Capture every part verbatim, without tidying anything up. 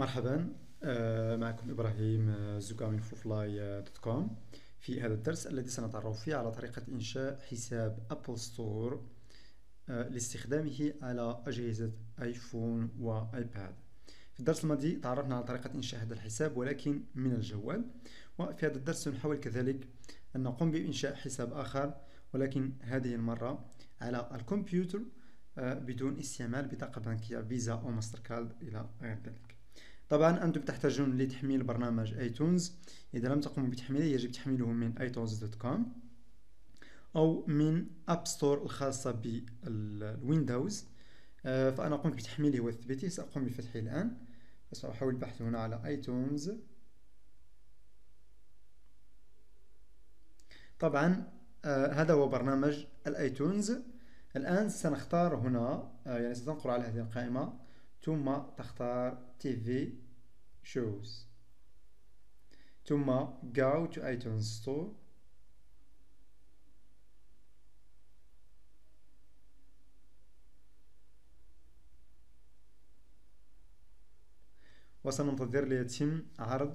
مرحبا. آه، معكم إبراهيم آه، زكا من فوفلاي دوت كوم. في هذا الدرس الذي سنتعرف فيه على طريقة إنشاء حساب أبل ستور آه، لاستخدامه على أجهزة آيفون وآيباد. في الدرس الماضي تعرفنا على طريقة إنشاء هذا الحساب ولكن من الجوال، وفي هذا الدرس سنحاول كذلك أن نقوم بإنشاء حساب آخر ولكن هذه المرة على الكمبيوتر آه، بدون استعمال بطاقة بنكية فيزا أو ماستر كارد إلى غير ذلك. طبعا أنتم تحتاجون لتحميل برنامج ايتونز. إذا لم تقوموا بتحميله يجب تحميله من ايتونز دوت كوم أو من أب ستور الخاصة بالويندوز. فأنا قمت بتحميله وتثبيته، سأقوم بفتحه الآن. سأحاول البحث هنا على ايتونز. طبعا هذا هو برنامج الايتونز. الآن سنختار هنا، يعني ستنقر على هذه القائمة ثم تختار تي في shows ثم go to iTunes Store وسننتظر ليتم عرض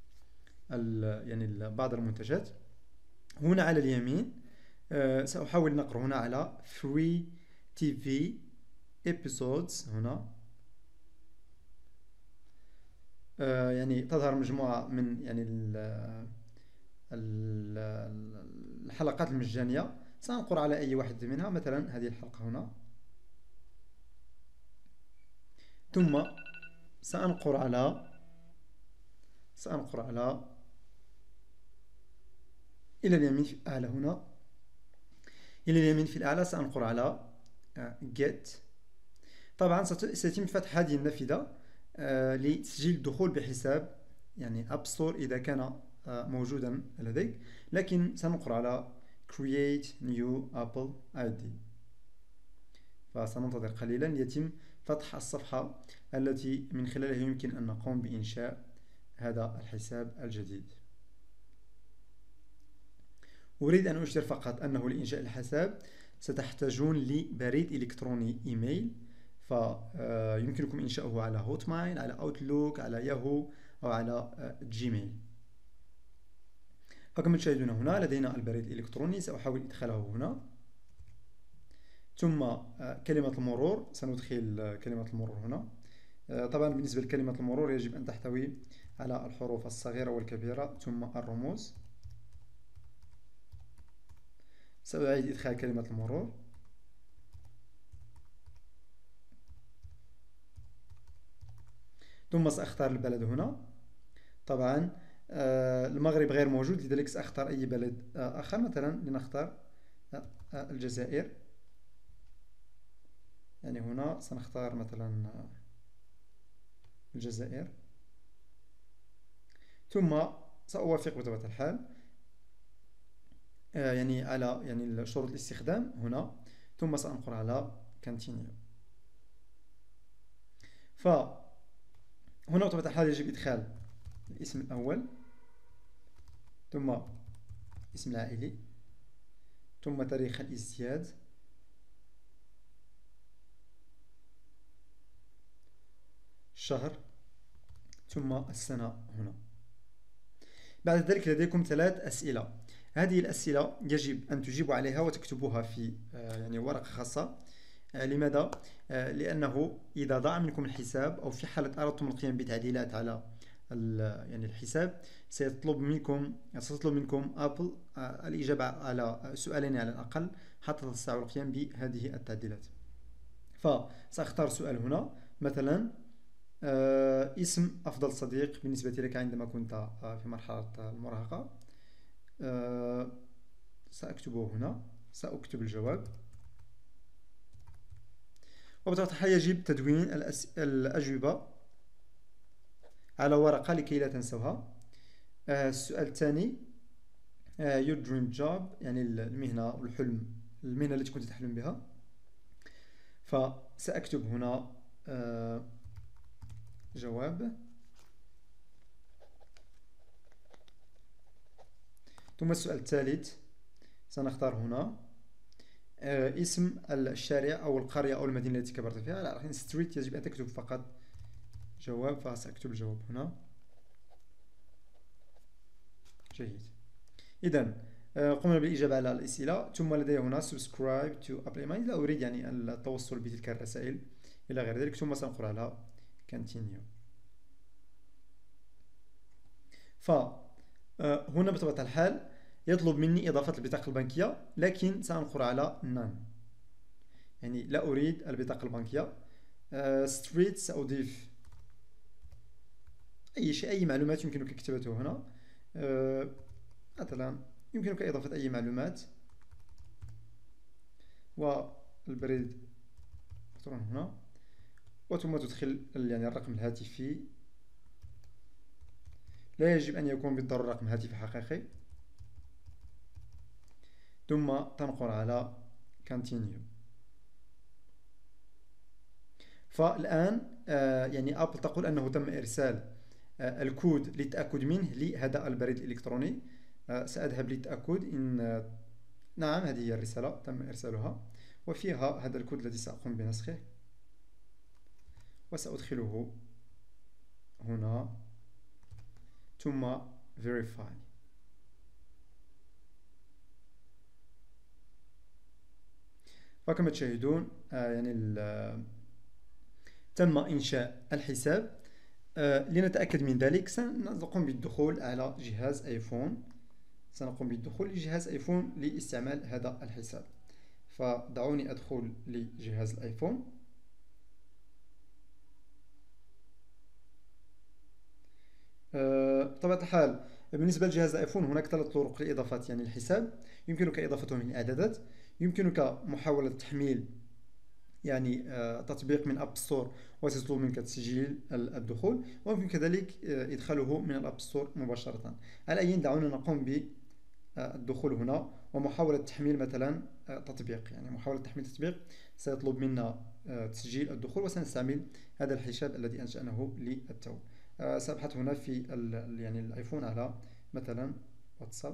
يعني بعض المنتجات. هنا على اليمين أه سأحاول نقر هنا على free تي في episodes. هنا أه يعني تظهر مجموعة من يعني ال ال الحلقات المجانية. سأنقر على أي واحدة منها، مثلا هذه الحلقة هنا، ثم سأنقر على سأنقر على إلى اليمين في الأعلى. هنا إلى اليمين في الأعلى سأنقر على get. طبعا سيتم فتح هذه النافذة لتسجيل الدخول بحساب يعني أب ستور إذا كان موجودا لديك، لكن سنقر على create new apple آي دي. فسننتظر قليلا ليتم فتح الصفحة التي من خلالها يمكن أن نقوم بإنشاء هذا الحساب الجديد. أريد أن أشير فقط أنه لإنشاء الحساب ستحتاجون لبريد إلكتروني إيميل، فيمكنكم إنشاؤه على هوت مايل، على أوتلوك، على ياهو أو على جيميل. فكما تشاهدون هنا لدينا البريد الإلكتروني، سأحاول إدخاله هنا، ثم كلمة المرور. سندخل كلمة المرور هنا. طبعا بالنسبة لكلمة المرور يجب أن تحتوي على الحروف الصغيرة والكبيرة ثم الرموز. سأعيد إدخال كلمة المرور، ثم سأختار البلد هنا. طبعا المغرب غير موجود، لذلك سأختار أي بلد آخر، مثلا لنختار الجزائر. يعني هنا سنختار مثلا الجزائر، ثم سأوافق بطبيعة الحال يعني على يعني شروط الاستخدام هنا، ثم سأنقر على continue. فهنا بطبيعة الحال يجب إدخال الاسم الأول ثم اسم العائلي ثم تاريخ الازدياد الشهر ثم السنة هنا. بعد ذلك لديكم ثلاث أسئلة. هذه الأسئلة يجب أن تجيبوا عليها وتكتبوها في يعني ورقة خاصة. لماذا؟ لأنه إذا ضاع منكم الحساب أو في حالة أردتم القيام بتعديلات على يعني الحساب سيطلب منكم ستطلب منكم أبل الإجابة على سؤالين على الأقل حتى تستطيعوا القيام بهذه التعديلات. فسأختار سؤال هنا، مثلا اسم أفضل صديق بالنسبة لك عندما كنت في مرحلة المراهقة. سأكتبه هنا، سأكتب الجواب. وبطبيعة الحال يجب تدوين الأجوبة على ورقة لكي لا تنسوها. السؤال الثاني your dream job، يعني المهنة والحلم، المهنة التي كنت تحلم بها. فسأكتب هنا جواب، ثم السؤال الثالث سنختار هنا اسم الشارع أو القرية أو المدينة التي كبرت فيها. على ستريت يجب أن تكتب فقط جواب، فسأكتب الجواب هنا. جيد. إذن قمنا بالإجابة على الأسئلة. ثم لدي هنا subscribe to apply ما لا أريد يعني التوصل بتلك الرسائل إلى غير ذلك. ثم سنقول على continue. فهنا بطبيعة الحال يطلب مني إضافة البطاقة البنكية، لكن سأنقر على none، يعني لا أريد البطاقة البنكية. street سأضيف أي شيء، أي معلومات يمكنك كتابته هنا. مثلا يمكنك إضافة أي معلومات، والبريد هنا، وثم تدخل يعني الرقم الهاتفي. لا يجب أن يكون بالضرورة رقم هاتفي حقيقي. ثم تنقر على continue. فالآن يعني أبل تقول أنه تم إرسال الكود للتأكد منه لهذا البريد الإلكتروني. سأذهب للتأكد إن نعم هذه هي الرسالة تم إرسالها، وفيها هذا الكود الذي سأقوم بنسخه، وسأدخله هنا ثم verify. وكما تشاهدون يعني تم إنشاء الحساب. لنتأكد من ذلك سنقوم بالدخول على جهاز آيفون، سنقوم بالدخول لجهاز آيفون لاستعمال هذا الحساب. فدعوني أدخل لجهاز الآيفون. بطبيعة الحال بالنسبة لجهاز الآيفون هناك ثلاث طرق لإضافة يعني الحساب. يمكنك إضافته من الإعدادات، يمكنك محاولة تحميل يعني تطبيق من أب ستور وتطلب منك تسجيل الدخول، ويمكن كذلك إدخاله من الأب ستور مباشرة. على أي دعونا نقوم بالدخول هنا ومحاولة تحميل مثلا تطبيق، يعني محاولة تحميل تطبيق سيطلب منا تسجيل الدخول، وسنستعمل هذا الحساب الذي أنشأناه للتو. سأبحث هنا في يعني الآيفون على مثلا واتساب،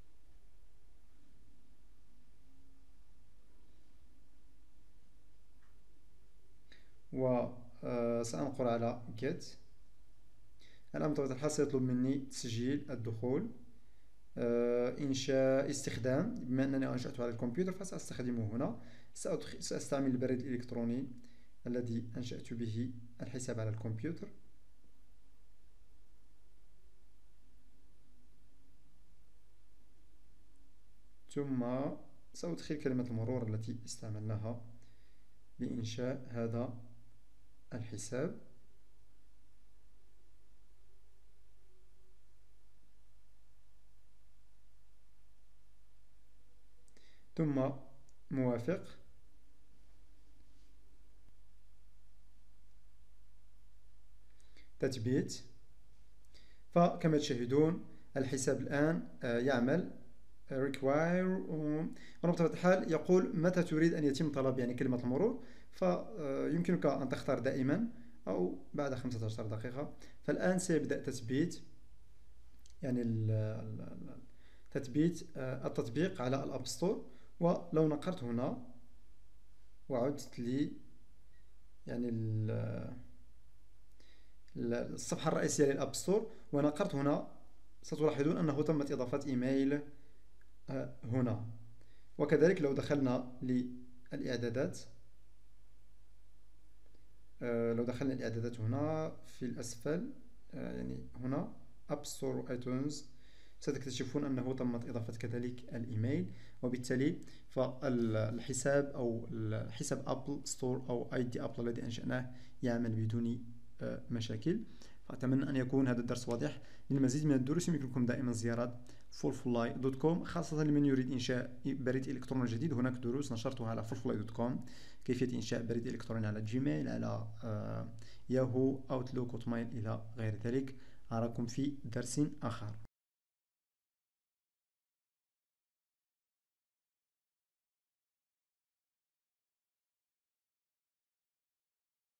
وسأنقر على get. الآن بطبيعة الحال سيطلب مني تسجيل الدخول، إنشاء استخدام. بما أنني أنشأته على الكمبيوتر فسأستخدمه هنا. سأستعمل البريد الإلكتروني الذي أنشأت به الحساب على الكمبيوتر. ثم سأدخل كلمة المرور التي استعملناها لإنشاء هذا الحساب. ثم موافق. تثبيت. فكما تشاهدون الحساب الآن يعمل require، وبطبيعة الحال يقول متى تريد أن يتم طلب يعني كلمة المرور، فيمكنك أن تختار دائما أو بعد خمسة عشر دقيقة. فالآن سيبدأ تثبيت يعني تثبيت التطبيق على الأب ستور. ولو نقرت هنا وعدت لي يعني الصفحة الرئيسية للأب ستور ونقرت هنا، ستلاحظون أنه تمت إضافة إيميل هنا. وكذلك لو دخلنا للإعدادات، لو دخلنا الإعدادات هنا في الأسفل يعني هنا أب ستور ايتونز، ستكتشفون أنه تمت إضافة كذلك الإيميل. وبالتالي فالحساب أو الحساب أبل ستور أو آي دي أبل الذي أنشأناه يعمل بدون مشاكل. فأتمنى أن يكون هذا الدرس واضح. للمزيد من الدروس يمكنكم دائما زيارة فولفلاي دوت كوم، خاصة لمن يريد إنشاء بريد إلكتروني جديد. هناك دروس نشرتها على فولفلاي دوت كوم، كيفية إنشاء بريد إلكتروني على جيميل، على ياهو، أوتلوك، هوتميل إلى غير ذلك. أراكم في درس آخر.